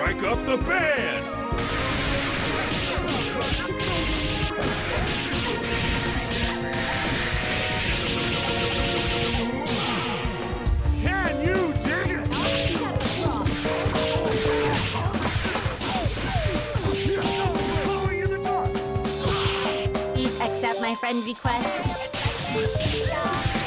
Strike up the band! Can you dig it? Glowing in the dark! Please accept my friend request.